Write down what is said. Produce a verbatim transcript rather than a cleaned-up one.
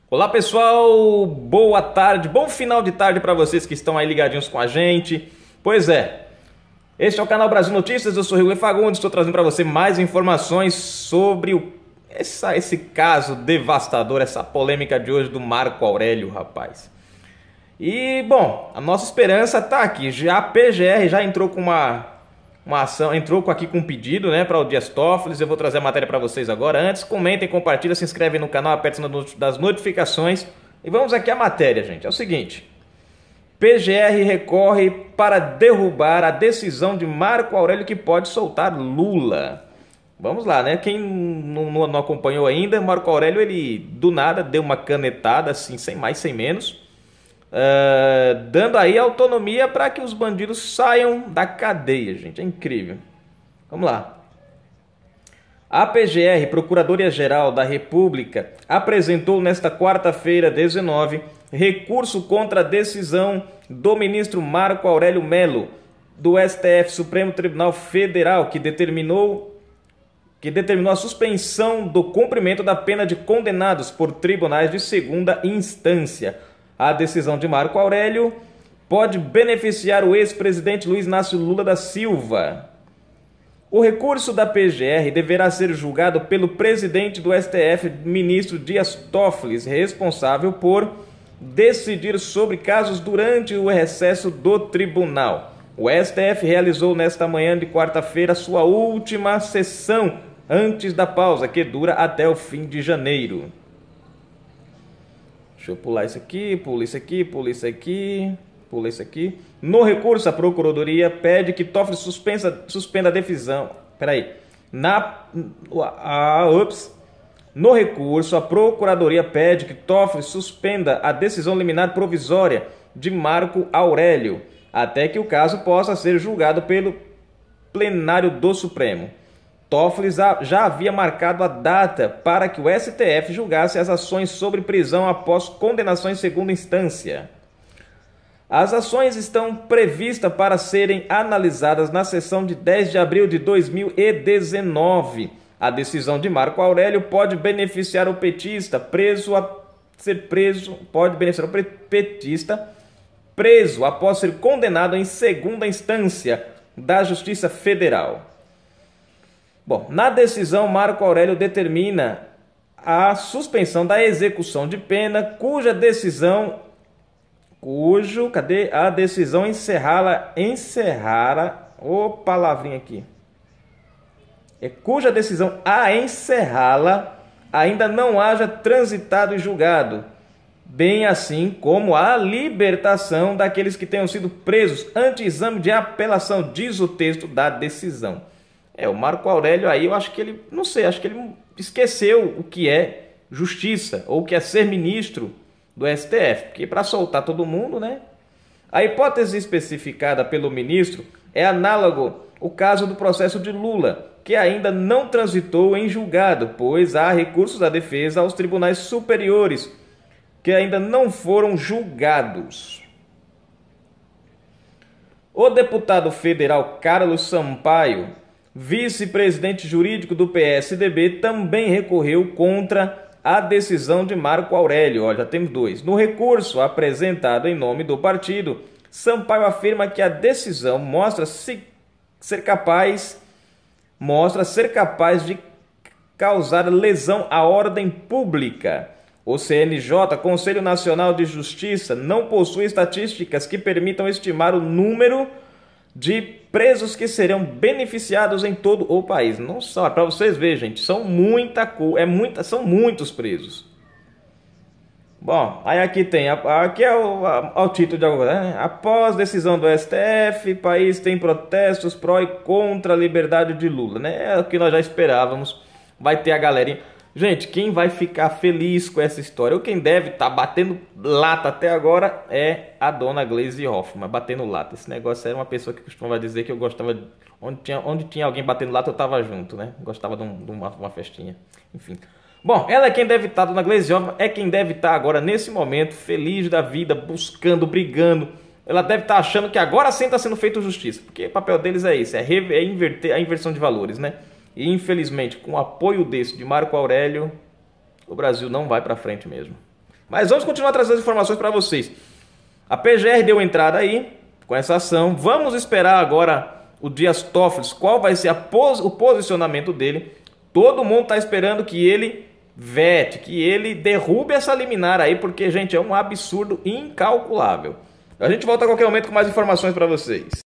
Olá pessoal, boa tarde, bom final de tarde para vocês que estão aí ligadinhos com a gente. Pois é, este é o canal Brasil Notícias, eu sou o Rigo Fagundes, estou trazendo para você mais informações sobre o, essa, esse caso devastador, essa polêmica de hoje do Marco Aurélio, rapaz. E bom, a nossa esperança está aqui, já a P G R já entrou com uma... Uma ação, entrou aqui com um pedido, né, para o Dias Toffoli. Eu vou trazer a matéria para vocês agora. Antes, comentem, compartilhem, se inscrevem no canal, apertem das notificações. E vamos aqui à matéria, gente. É o seguinte: P G R recorre para derrubar a decisão de Marco Aurélio que pode soltar Lula. Vamos lá, né? Quem não, não, não acompanhou ainda, Marco Aurélio, ele do nada deu uma canetada, assim, sem mais, sem menos. Uh, dando aí autonomia para que os bandidos saiam da cadeia, gente. É incrível. Vamos lá. A P G R, Procuradoria-Geral da República, apresentou nesta quarta-feira, dezenove, recurso contra a decisão do ministro Marco Aurélio Mello, do S T F, Supremo Tribunal Federal, que determinou, que determinou a suspensão do cumprimento da pena de condenados por tribunais de segunda instância. A decisão de Marco Aurélio pode beneficiar o ex-presidente Luiz Inácio Lula da Silva. O recurso da P G R deverá ser julgado pelo presidente do S T F, ministro Dias Toffoli, responsável por decidir sobre casos durante o recesso do tribunal. O S T F realizou nesta manhã de quarta-feira sua última sessão antes da pausa, que dura até o fim de janeiro. Deixa eu pular isso aqui, pula isso aqui, pula isso aqui, pula isso aqui. No recurso, a Procuradoria pede que Toffoli suspensa, suspenda a decisão. Peraí. Na, ah, ups. No recurso, a Procuradoria pede que Toffoli suspenda a decisão liminar provisória de Marco Aurélio, até que o caso possa ser julgado pelo plenário do Supremo. Toffoli já havia marcado a data para que o S T F julgasse as ações sobre prisão após condenação em segunda instância. As ações estão previstas para serem analisadas na sessão de dez de abril de dois mil e dezenove. A decisão de Marco Aurélio pode beneficiar o petista preso a ser preso, pode beneficiar o petista preso após ser condenado em segunda instância da Justiça Federal. Bom, na decisão, Marco Aurélio determina a suspensão da execução de pena, cuja decisão, cujo, cadê? A decisão encerrá-la, encerrara, ô palavrinha aqui, é cuja decisão a encerrá-la ainda não haja transitado e julgado, bem assim como a libertação daqueles que tenham sido presos ante exame de apelação, diz o texto da decisão. É, o Marco Aurélio aí, eu acho que ele, não sei, acho que ele esqueceu o que é justiça, ou o que é ser ministro do S T F, porque para soltar todo mundo, né? A hipótese especificada pelo ministro é análogo ao caso do processo de Lula, que ainda não transitou em julgado, pois há recursos da defesa aos tribunais superiores, que ainda não foram julgados. O deputado federal Carlos Sampaio, vice-presidente jurídico do P S D B, também recorreu contra a decisão de Marco Aurélio. Olha, já temos dois. No recurso apresentado em nome do partido, Sampaio afirma que a decisão mostra -se ser capaz, mostra ser capaz de causar lesão à ordem pública. O C N J, Conselho Nacional de Justiça, não possui estatísticas que permitam estimar o número de presos que serão beneficiados em todo o país. Não só, para vocês verem, gente, são muita é muita, são muitos presos. Bom, aí aqui tem, aqui é o, o título de algo, né? Após decisão do S T F, país tem protestos pró e contra a liberdade de Lula, né? É o que nós já esperávamos. Vai ter a galerinha. Gente, quem vai ficar feliz com essa história, ou quem deve estar tá batendo lata até agora, é a dona Gleisi Hoffmann, batendo lata. Esse negócio era uma pessoa que costumava dizer que eu gostava, de, onde, tinha, onde tinha alguém batendo lata, eu estava junto, né? Gostava de, um, de uma, uma festinha, enfim. Bom, ela é quem deve estar, dona Gleisi Hoffmann, é quem deve estar agora, nesse momento, feliz da vida, buscando, brigando. Ela deve estar achando que agora sim está sendo feita justiça, porque o papel deles é isso, é, é inverter a inversão de valores, né? E infelizmente, com o apoio desse de Marco Aurélio, o Brasil não vai para frente mesmo. Mas vamos continuar trazendo informações para vocês. A P G R deu entrada aí com essa ação. Vamos esperar agora o Dias Toffoli, qual vai ser a pos o posicionamento dele. Todo mundo está esperando que ele vete, que ele derrube essa liminar aí, porque, gente, é um absurdo incalculável. A gente volta a qualquer momento com mais informações para vocês.